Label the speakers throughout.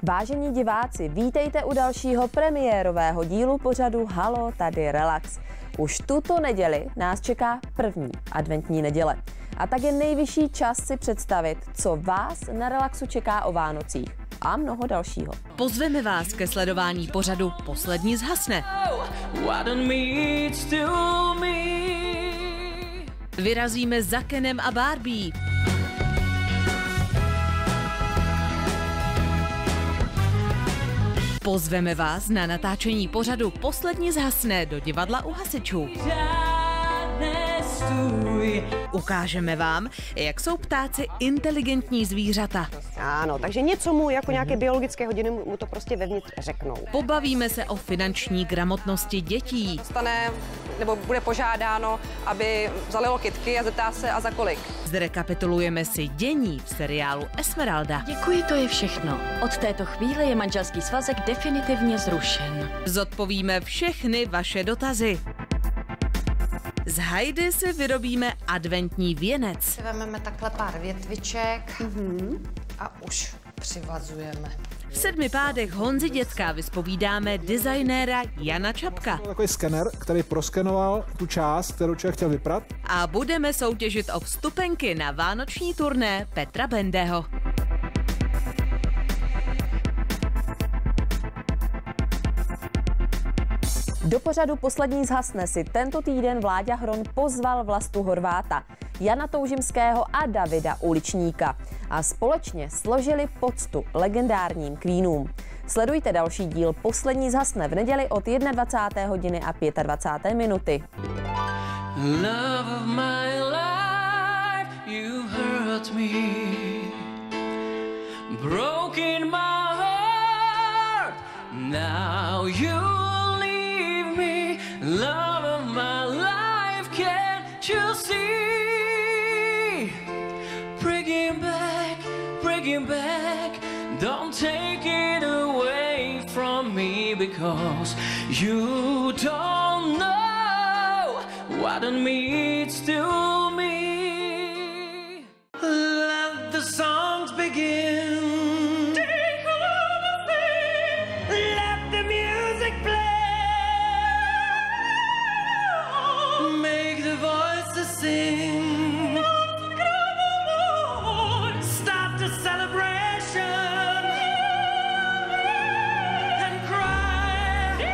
Speaker 1: Vážení diváci, vítejte u dalšího premiérového dílu pořadu Halo, tady relax. Už tuto neděli nás čeká první adventní neděle. A tak je nejvyšší čas si představit, co vás na relaxu čeká o Vánocích a mnoho dalšího.
Speaker 2: Pozveme vás ke sledování pořadu Poslední zhasne. Vyrazíme za Kenem a Barbie. Pozveme vás na natáčení pořadu Poslední zhasne do divadla u hasičů. Ukážeme vám, jak jsou ptáci inteligentní zvířata.
Speaker 3: Ano, takže něco mu jako nějaké biologické hodiny mu to prostě vevnitř řeknou.
Speaker 2: Pobavíme se o finanční gramotnosti dětí.
Speaker 3: Stane, nebo bude požádáno, aby zalilo kytky a zeptá se a za kolik.
Speaker 2: Zrekapitulujeme si dění v seriálu Esmeralda.
Speaker 4: Děkuji, to je všechno. Od této chvíle je manželský svazek definitivně zrušen.
Speaker 2: Zodpovíme všechny vaše dotazy. Z hajdy si vyrobíme adventní věnec.
Speaker 5: Vezmeme takhle pár větviček a už přivazujeme.
Speaker 2: V 7 pádech Honzi Dětka vyspovídáme designéra Jana Čapka.
Speaker 6: Takový skener, který proskenoval tu část, kterou člověk chtěl vyprat.
Speaker 2: A budeme soutěžit o vstupenky na vánoční turné Petra Bendeho.
Speaker 1: Do pořadu Poslední zhasne si tento týden Vláďa Hron pozval Vlastu Horváta, Jana Toužimského a Davida Uličníka a společně složili poctu legendárním Queenům. Sledujte další díl Poslední zhasne v neděli od 21. hodiny a 25. minuty.
Speaker 7: Love of my life, you hurt me, broken my heart, now you love of my life, can't you see? Bring it back, don't take it away from me, because you don't know what it means to me. Let the songs begin. Let the music play. Sing. Start the celebration and cry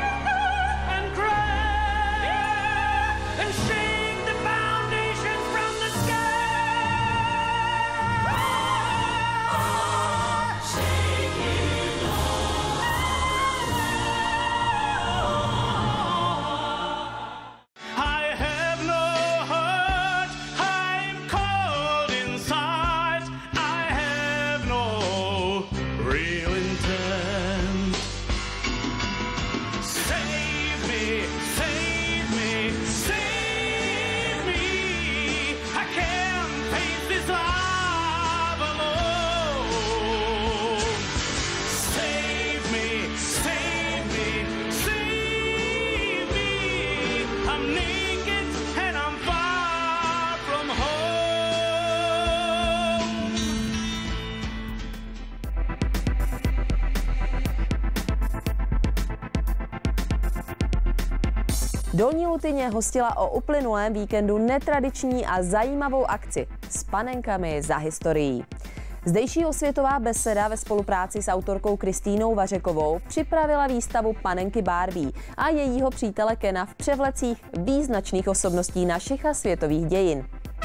Speaker 7: and shake the foundation from the sky. Shake it all. I have no
Speaker 1: Dolní Lutyně hostila o uplynulém víkendu netradiční a zajímavou akci s panenkami za historií. Zdejší osvětová beseda ve spolupráci s autorkou Kristýnou Vařekovou připravila výstavu Panenky Barbie a jejího přítele Kena v převlecích význačných osobností našich a světových dějin.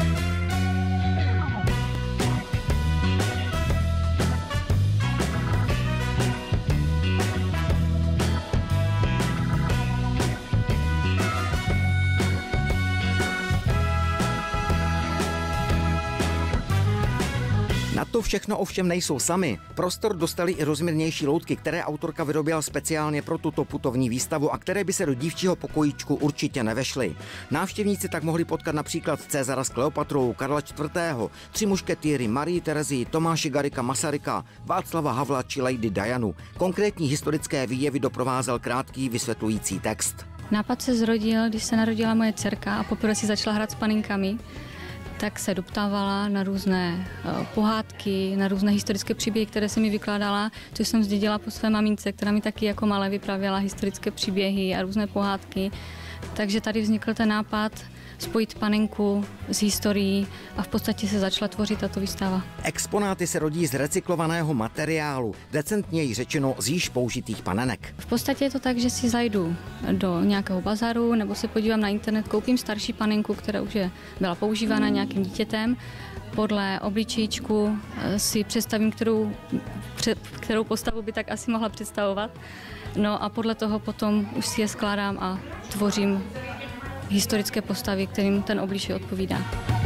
Speaker 8: Na to všechno ovšem nejsou sami. Prostor dostali i rozměrnější loutky, které autorka vyrobila speciálně pro tuto putovní výstavu a které by se do dívčího pokojíčku určitě nevešly. Návštěvníci tak mohli potkat například Cezara s Kleopatrou, Karla IV., 3 mušketýry, Marii Terezii, Tomáše Garrigua Masaryka, Václava Havla či Lady Dianu. Konkrétní historické výjevy doprovázel krátký vysvětlující text.
Speaker 9: Nápad se zrodil, když se narodila moje dcerka a poprvé si začala hrát s paninkami. tak se doptávala na různé pohádky, na různé historické příběhy, které se mi vykládala, což jsem zdědila po své mamince, která mi taky jako malé vyprávěla historické příběhy a různé pohádky. Takže tady vznikl ten nápad spojit panenku s historií a v podstatě se začala tvořit tato výstava.
Speaker 8: Exponáty se rodí z recyklovaného materiálu, decentněji řečeno z již použitých panenek.
Speaker 9: V podstatě je to tak, že si zajdu do nějakého bazaru nebo se podívám na internet, koupím starší panenku, která už byla používána nějakým dítětem. Podle obličejčku si představím, kterou postavu by tak asi mohla představovat. No a podle toho potom už si je skládám a tvořím historické postavy, kterým ten obličej odpovídá.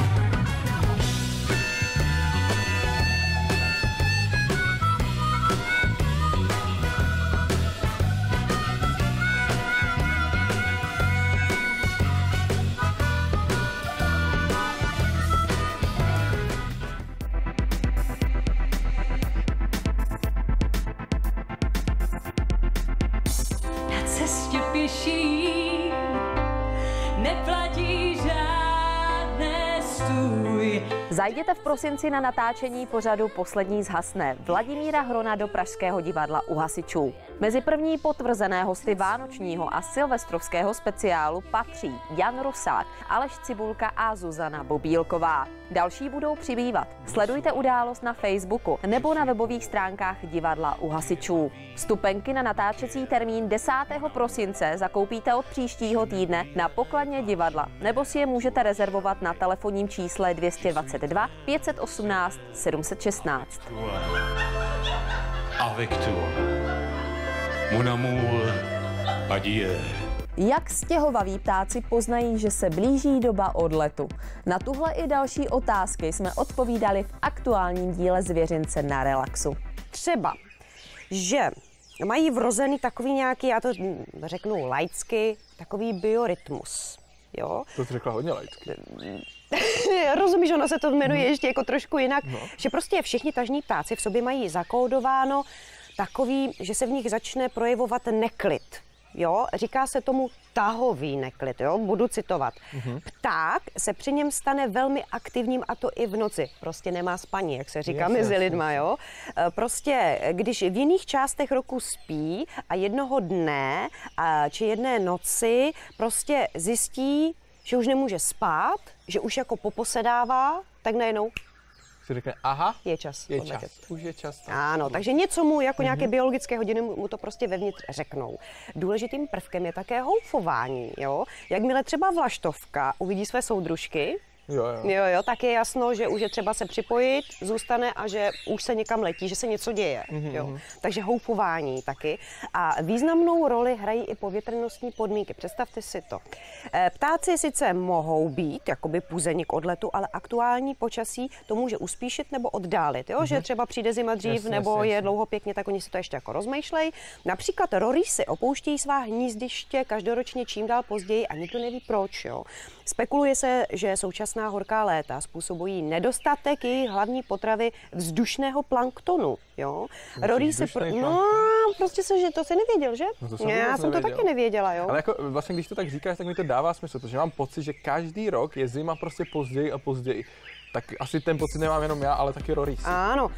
Speaker 7: Na cestě pěší neplatí žádné stůj.
Speaker 1: Zajděte v prosinci na natáčení pořadu Poslední zhasne Vladimíra Hrona do Pražského divadla u hasičů. Mezi první potvrzené hosty vánočního a silvestrovského speciálu patří Jan Rusák, Aleš Cibulka a Zuzana Bobílková. Další budou přibývat. Sledujte událost na Facebooku nebo na webových stránkách divadla u hasičů. Vstupenky na natáčecí termín 10. prosince zakoupíte od příštího týdne na pokladně divadla nebo si je můžete rezervovat na telefonním čísle 222 518 716.
Speaker 7: Avec toi, mon amour, adieu.
Speaker 1: Jak stěhovaví ptáci poznají, že se blíží doba odletu? Na tuhle i další otázky jsme odpovídali v aktuálním díle Zvěřince na relaxu.
Speaker 10: Třeba, že mají vrozený takový nějaký, já to řeknu laicky, takový biorytmus. Jo?
Speaker 6: To jsi řekla hodně laicky.
Speaker 10: Rozumíš, ono se to jmenuje ještě jako trošku jinak, že prostě všichni tažní ptáci v sobě mají zakódováno takový, že se v nich začne projevovat neklid. Jo, říká se tomu tahový neklid, jo, budu citovat. Pták se při něm stane velmi aktivním a to i v noci. Prostě nemá spaní, jak se říká mezi lidma, jo. Prostě, když v jiných částech roku spí a jednoho dne či jedné noci prostě zjistí, že už nemůže spát, že už jako poposedává, tak najednou
Speaker 6: Si řekne, aha,
Speaker 10: je čas.
Speaker 6: Už je čas.
Speaker 10: Ano, takže něco mu, jako nějaké biologické hodiny mu to prostě vevnitř řeknou. Důležitým prvkem je také houfování, jo. Jakmile třeba vlaštovka uvidí své soudružky, jo, tak je jasno, že už je třeba se připojit, zůstane a že už se někam letí, že se něco děje. Jo. Takže houfování taky. A významnou roli hrají i povětrnostní podmínky. Představte si to. Ptáci sice mohou být jakoby puzeni k odletu, ale aktuální počasí to může uspíšit nebo oddálit. Jo? Že třeba přijde zima dřív nebo je dlouho pěkně, tak oni si to ještě jako rozmýšlej. Například rorýsy opouštějí svá hnízdiště každoročně čím dál později a nikdo neví proč. Jo? Spekuluje se, že současná horká léta způsobují nedostatek jejich hlavní potravy vzdušného planktonu. Jo? Rorýsy prostě že to jsi nevěděl, že?
Speaker 6: No
Speaker 10: já jsem to taky nevěděla, jo.
Speaker 6: Ale jako vlastně, když to tak říkáš, tak mi to dává smysl, protože mám pocit, že každý rok je zima prostě později a později. Tak asi ten pocit nemám jenom já, ale taky rorýsy.
Speaker 10: Ano.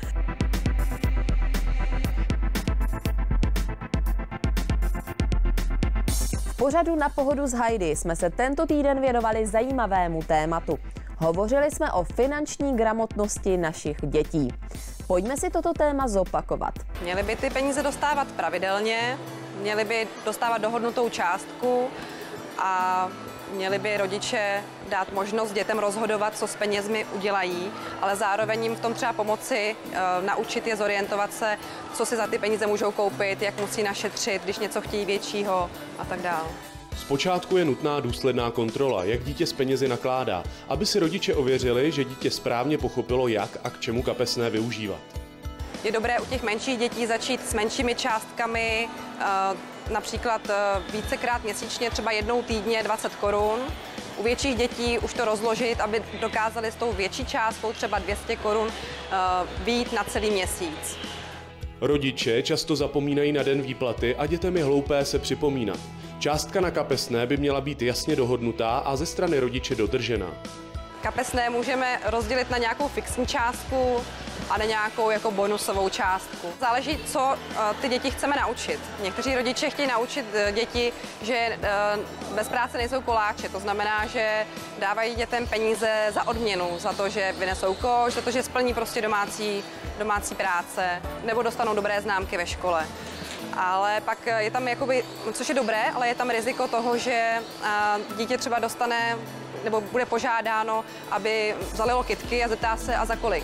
Speaker 1: V pořadu Na pohodu s Heidi jsme se tento týden věnovali zajímavému tématu. Hovořili jsme o finanční gramotnosti našich dětí. Pojďme si toto téma zopakovat.
Speaker 3: Měli by ty peníze dostávat pravidelně, měli by dostávat dohodnutou částku a měli by rodiče dát možnost dětem rozhodovat, co s penězmi udělají, ale zároveň jim v tom třeba pomoci, naučit je zorientovat se, co si za ty peníze můžou koupit, jak musí našetřit, když něco chtějí většího a tak dále.
Speaker 11: Zpočátku je nutná důsledná kontrola, jak dítě s penězi nakládá, aby si rodiče ověřili, že dítě správně pochopilo, jak a k čemu kapesné využívat.
Speaker 3: Je dobré u těch menších dětí začít s menšími částkami, například vícekrát měsíčně, třeba jednou týdně 20 korun. U větších dětí už to rozložit, aby dokázali s tou větší částkou, třeba 200 korun, vyjít na celý měsíc.
Speaker 11: Rodiče často zapomínají na den výplaty a dětem je hloupé se připomínat. Částka na kapesné by měla být jasně dohodnutá a ze strany rodiče dodržena.
Speaker 3: Kapesné můžeme rozdělit na nějakou fixní částku a na nějakou jako bonusovou částku. Záleží, co ty děti chceme naučit. Někteří rodiče chtějí naučit děti, že bez práce nejsou koláče. To znamená, že dávají dětem peníze za odměnu, za to, že vynesou koš, za to, že splní prostě domácí práce nebo dostanou dobré známky ve škole. Ale pak je tam jakoby, což je dobré, ale je tam riziko toho, že dítě třeba dostane nebo bude požádáno, aby zalilo kytky a zeptá se, a za kolik.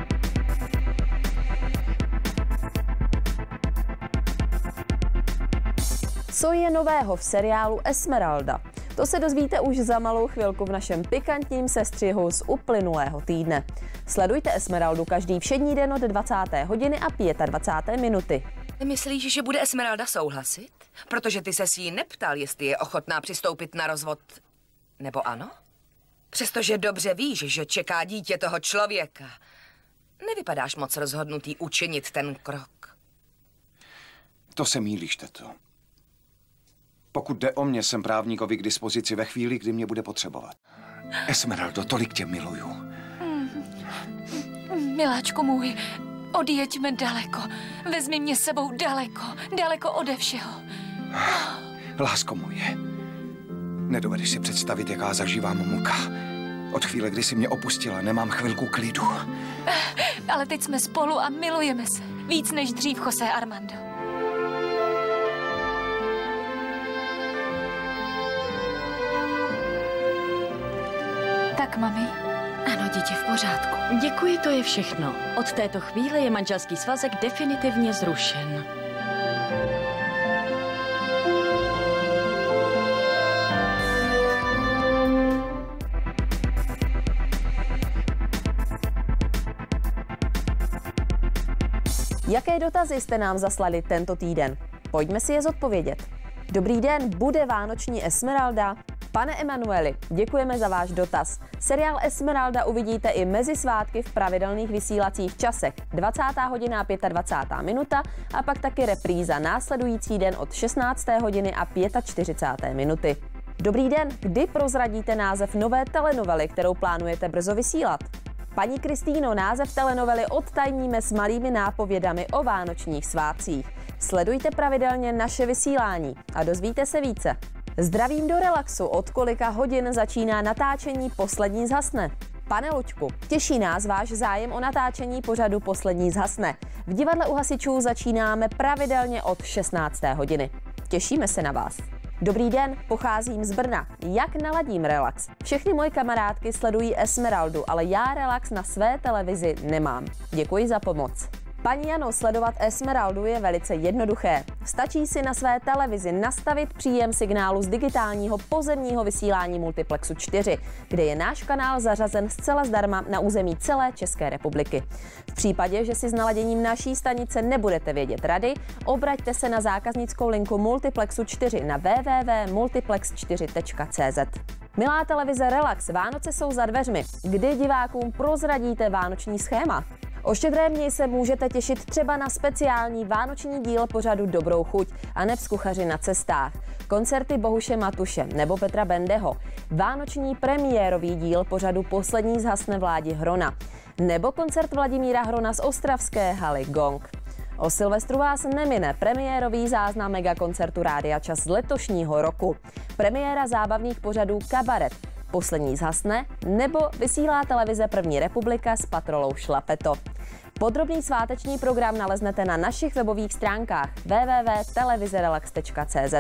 Speaker 1: Co je nového v seriálu Esmeralda? To se dozvíte už za malou chvilku v našem pikantním sestřihu z uplynulého týdne. Sledujte Esmeraldu každý všední den od 20. hodiny a 25. minuty.
Speaker 12: Myslíš, že bude Esmeralda souhlasit? Protože ty ses jí neptal, jestli je ochotná přistoupit na rozvod, nebo ano? Přestože dobře víš, že čeká dítě toho člověka. Nevypadáš moc rozhodnutý učinit ten krok.
Speaker 13: To se mýlíš, teto. Pokud jde o mě, jsem právníkovi k dispozici ve chvíli, kdy mě bude potřebovat. Esmeraldo, tolik tě miluju.
Speaker 14: Miláčku můj, odjeďme daleko. Vezmi mě s sebou daleko, daleko ode všeho.
Speaker 13: Lásko moje, nedovedeš si představit, jaká zažívám muka. Od chvíle, kdy jsi mě opustila, nemám chvilku klidu.
Speaker 14: Ale teď jsme spolu a milujeme se. Víc než dřív, José Armando. Tak, mami?
Speaker 4: Ano, dítě, v pořádku. Děkuji, to je všechno. Od této chvíle je manželský svazek definitivně zrušen.
Speaker 1: Jaké dotazy jste nám zaslali tento týden? Pojďme si je zodpovědět. Dobrý den, bude vánoční Esmeralda? Pane Emanueli, děkujeme za váš dotaz. Seriál Esmeralda uvidíte i mezi svátky v pravidelných vysílacích časech 20. hodina a 25. minuta a pak taky repríza následující den od 16. hodiny a 45. minuty. Dobrý den, kdy prozradíte název nové telenovely, kterou plánujete brzo vysílat? Paní Kristýno, název telenovely odtajníme s malými nápovědami o vánočních svátcích. Sledujte pravidelně naše vysílání a dozvíte se více. Zdravím do relaxu, od kolika hodin začíná natáčení Poslední zhasne? Pane Luďku, těší nás váš zájem o natáčení pořadu Poslední zhasne. V divadle u hasičů začínáme pravidelně od 16. hodiny. Těšíme se na vás. Dobrý den, pocházím z Brna. Jak naladím relax? Všechny moje kamarádky sledují Esmeraldu, ale já relax na své televizi nemám. Děkuji za pomoc. Paní Jano, sledovat Esmeraldu je velice jednoduché. Stačí si na své televizi nastavit příjem signálu z digitálního pozemního vysílání Multiplexu 4, kde je náš kanál zařazen zcela zdarma na území celé České republiky. V případě, že si s naladěním naší stanice nebudete vědět rady, obraťte se na zákaznickou linku Multiplexu 4 na www.multiplex4.cz. Milá televize Relax, Vánoce jsou za dveřmi. Kdy divákům prozradíte vánoční schéma? O Štědrém dni se můžete těšit třeba na speciální vánoční díl pořadu Dobrou chuť a neb z Kuchaři na cestách, koncerty Bohuše Matuše nebo Petra Bendeho, vánoční premiérový díl pořadu Poslední zhasne Vládi Hrona nebo koncert Vladimíra Hrona z ostravské haly Gong. O Silvestru vás nemine premiérový záznam megakoncertu Rádia Čas z letošního roku, premiéra zábavných pořadů Kabaret, Poslední zhasne nebo vysílá televize První republika s Patrolou Šlapeto. Podrobný sváteční program naleznete na našich webových stránkách www.televizerelax.cz.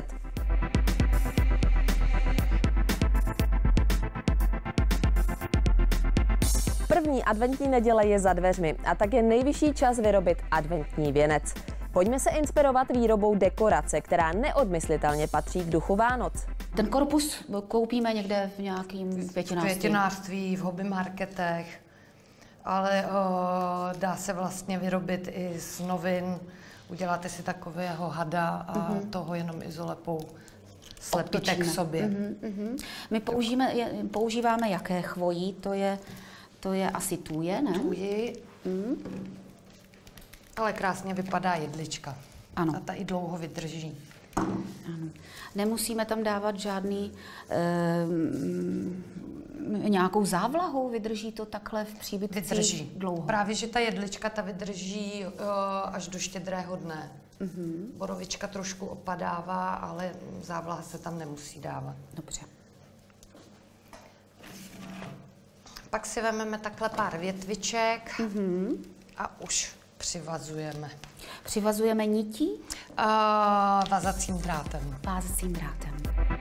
Speaker 1: První adventní neděle je za dveřmi a tak je nejvyšší čas vyrobit adventní věnec. Pojďme se inspirovat výrobou dekorace, která neodmyslitelně patří k duchu Vánoc.
Speaker 15: Ten korpus koupíme někde v nějakým květinářství.
Speaker 5: V květinářství, v hobby marketech, ale dá se vlastně vyrobit i z novin. Uděláte si takového hada a toho jenom izolepou slepíte k sobě.
Speaker 15: My používáme jaké chvojí? To je asi tuje, ne?
Speaker 5: Tuji. Ale krásně vypadá jedlička.
Speaker 15: Ano.
Speaker 5: A ta i dlouho vydrží.
Speaker 15: Ano. Nemusíme tam dávat žádný nějakou závlahu? Vydrží to takhle v příbytci
Speaker 5: Vydrží.
Speaker 15: dlouho?
Speaker 5: Právě, že ta jedlička ta vydrží až do Štědrého dne. Borovička trošku opadává, ale závlaha se tam nemusí dávat.
Speaker 15: Dobře.
Speaker 5: Pak si vezmeme takhle pár větviček a už přivazujeme.
Speaker 15: Přivazujeme nití?
Speaker 5: Vázacím drátem.
Speaker 15: Vázacím drátem.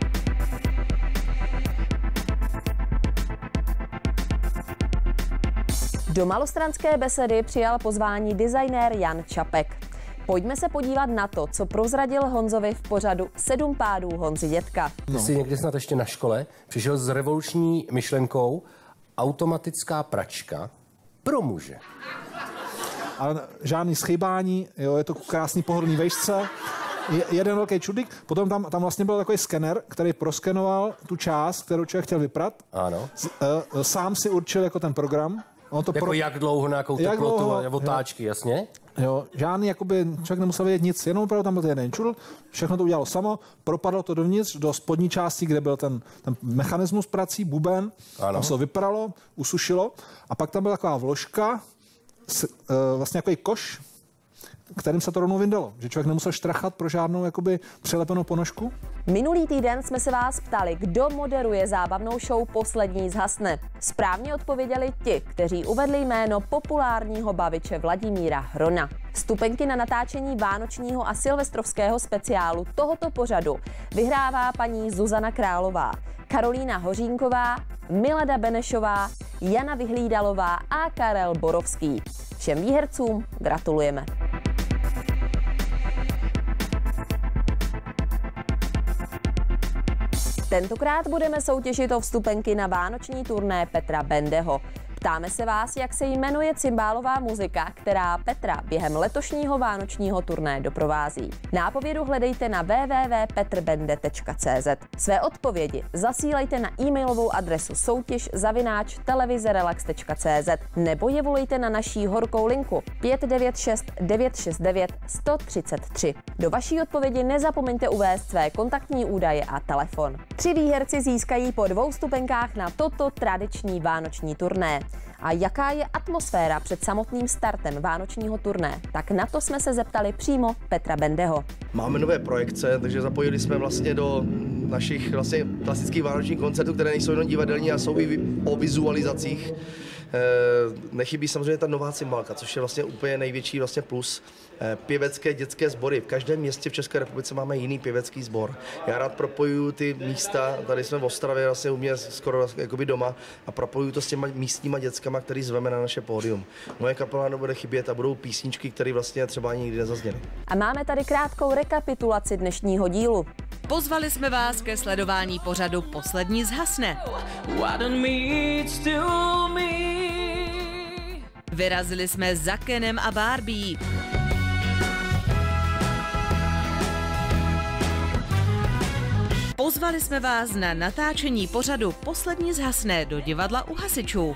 Speaker 1: Do malostranské besedy přijal pozvání designér Jan Čapek. Pojďme se podívat na to, co prozradil Honzovi v pořadu 7 pádů Honzy Dětka.
Speaker 16: Ty jsi někdy snad ještě na škole přišel s revoluční myšlenkou automatická pračka pro muže.
Speaker 17: Ale žádný schybání, jo, je to krásný pohodlný vejšce, jeden velký čudlík, potom tam vlastně byl takový skener, který proskenoval tu část, kterou člověk chtěl vyprat.
Speaker 16: Ano.
Speaker 17: Sám si určil jako ten program.
Speaker 16: Jako jak dlouho, na jakou teplotu a otáčky, jasně?
Speaker 17: Jo, žádný, jakoby, člověk nemusel vědět nic, jenom opravdu tam byl jeden čudl, všechno to udělalo samo, propadlo to dovnitř do spodní části, kde byl ten mechanismus prací, buben, tam se to vypralo, usušilo a pak tam byla taková vložka, vlastně takový koš, kterým se to rovnou vyndalo, že člověk nemusel štrachat pro žádnou jakoby přelepenou ponožku.
Speaker 1: Minulý týden jsme se vás ptali, kdo moderuje zábavnou show Poslední zhasne. Správně odpověděli ti, kteří uvedli jméno populárního baviče Vladimíra Hrona. Vstupenky na natáčení vánočního a silvestrovského speciálu tohoto pořadu vyhrává paní Zuzana Králová, Karolína Hořínková, Milada Benešová, Jana Vyhlídalová a Karel Borovský. Všem výhercům gratulujeme. Tentokrát budeme soutěžit o vstupenky na vánoční turné Petra Bendeho. Ptáme se vás, jak se jmenuje cymbálová muzika, která Petra během letošního vánočního turné doprovází. Nápovědu hledejte na www.petrbende.cz. Své odpovědi zasílejte na e-mailovou adresu soutěž@televizerelax.cz nebo je volejte na naší horkou linku 596 969 133. Do vaší odpovědi nezapomeňte uvést své kontaktní údaje a telefon. 3 výherci získají po 2 vstupenkách na toto tradiční vánoční turné. A jaká je atmosféra před samotným startem vánočního turné? Tak na to jsme se zeptali přímo Petra Bendeho.
Speaker 18: Máme nové projekce, takže zapojili jsme vlastně do našich vlastně klasických vánočních koncertů, které nejsou jenom divadelní a jsou i o vizualizacích. Nechybí samozřejmě ta nová cymbálka, což je vlastně úplně největší vlastně plus. Pěvecké dětské sbory. V každém městě v České republice máme jiný pěvecký sbor. Já rád propojuju ty místa, tady jsme v Ostravě vlastně u mě skoro jakoby doma a propojuju to s těma místníma dětskama, který zveme na naše pódium. Moje kapela nebude chybět a budou písničky, které vlastně třeba nikdy nezazněly.
Speaker 1: A máme tady krátkou rekapitulaci dnešního dílu.
Speaker 2: Pozvali jsme vás ke sledování pořadu Poslední zhasne. Vyrazili jsme za Kenem a Barbie. Pozvali jsme vás na natáčení pořadu Poslední zhasne do divadla u hasičů.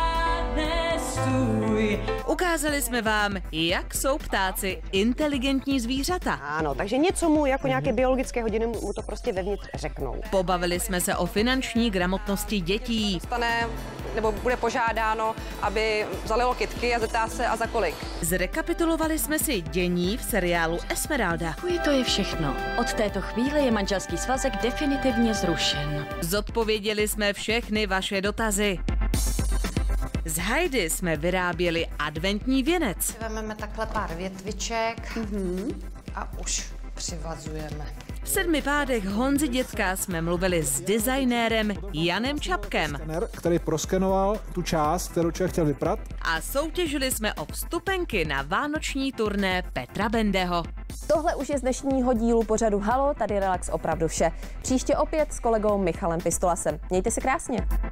Speaker 2: Ukázali jsme vám, jak jsou ptáci inteligentní zvířata.
Speaker 10: Ano, takže něco mu jako nějaké biologické hodiny mu to prostě vevnitř řeknou.
Speaker 2: Pobavili jsme se o finanční gramotnosti dětí.
Speaker 3: Stane nebo bude požádáno, aby zalilo kytky a zeptá se a za kolik.
Speaker 2: Zrekapitulovali jsme si dění v seriálu Esmeralda.
Speaker 4: To je všechno. Od této chvíle je manželský svazek definitivně zrušen.
Speaker 2: Zodpověděli jsme všechny vaše dotazy. Z hajdy jsme vyráběli adventní věnec.
Speaker 5: Vezmeme takhle pár větviček a už přivazujeme.
Speaker 2: V 7 pádech Honzy Dětka jsme mluvili s designérem Janem Čapkem.
Speaker 17: Skener, který proskenoval tu část, kterou člověk chtěl vyprat.
Speaker 2: A soutěžili jsme o vstupenky na vánoční turné Petra Bendeho.
Speaker 1: Tohle už je z dnešního dílu pořadu Halo, tady Relax opravdu vše. Příště opět s kolegou Michalem Pistolasem. Mějte se krásně.